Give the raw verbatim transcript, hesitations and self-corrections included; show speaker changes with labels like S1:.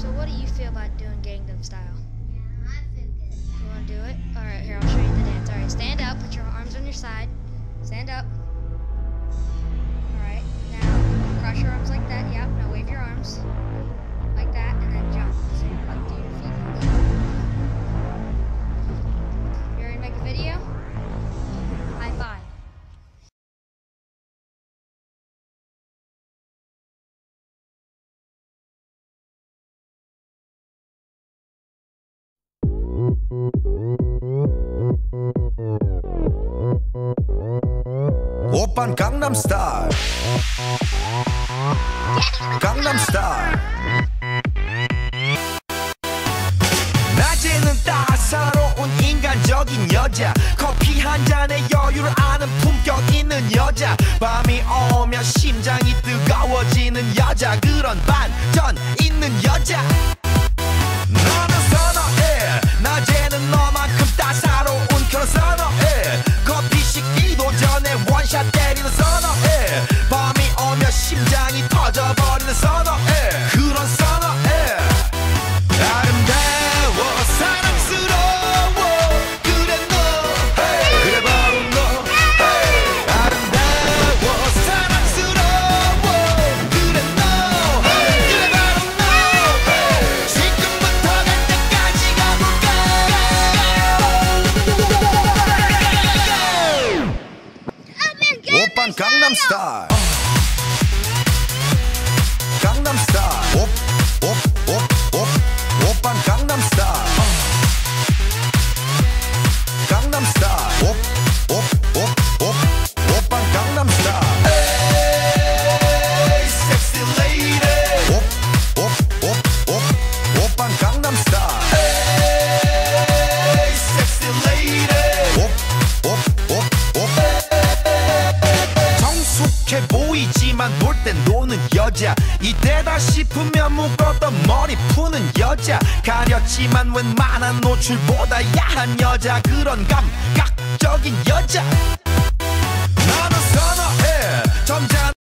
S1: So what do you feel about doing Gangnam Style?
S2: Yeah, I feel good.
S1: You want to do it? All right, here, I'll show you the dance. All right, stand up, put your arms on your side. Stand up. All right, now cross your arms like that. Yep, now wave your arms like that, and then jump. So you like do your feet. You ready to make a video? High five.
S3: 오빤 강남스타일 강남스타일 낮에는 따사로운 인간적인 여자 커피 한 잔에 여유를 아는 품격 있는 여자 밤이 오면 심장이 뜨거워지는 여자 그런 반전 있는 여자 너는 선어해 낮에는 너만큼 따사로운 그런 선어해 커피 식기도 전에 원샷 때리는 선어해 밤이 오면 심장이 터져버리는 선어해 그런 선어해 아름다워 사랑스러워 그래 너 hey, 그래 바로 너 hey, 아름다워 사랑스러워 그래 너 hey, 그래 바로 너 hey, 지금부터 갈 때까지 가볼까 오빤 강남스타일 강남스타일 옵옵옵옵 오빤 강남스타일 강남스타일 옵옵옵옵 오빤 강남스타일 에이 섹시 레이디 옵옵옵옵 오빤 강남스타일 에이 섹시 레이디 옵옵옵옵 성숙해 보이지만 놀 땐 노는 여자 이때다 싶으면 묶었던 머리 푸는 여자 가렸지만 웬만한 노출보다 야한 여자 그런 감각적인 여자 너는 선어해 점잖은